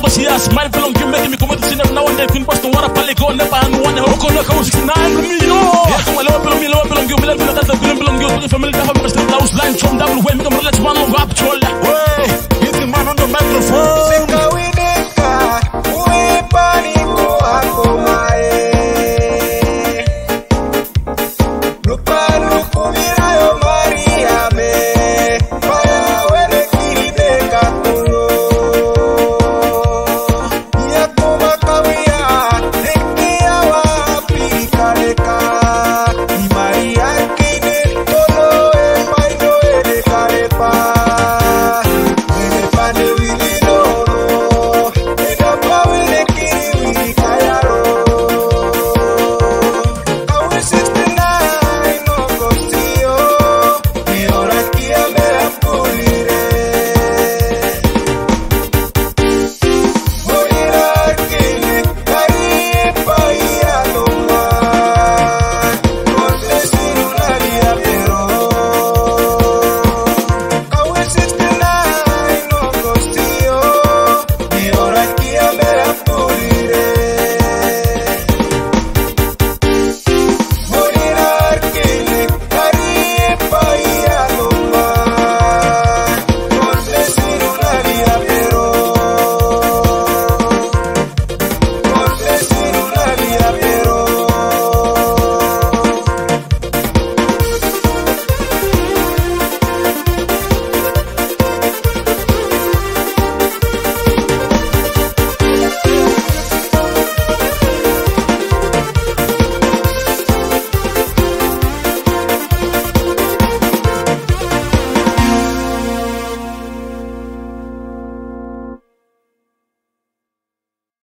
Yes, my belong you making me come to see them now and then. Couldn't post the water, probably go never and one who can look 69 million. Yeah, come on, belong you, belong you, belong you, belong you, family, the house line from double way, make them let's one of up, troll.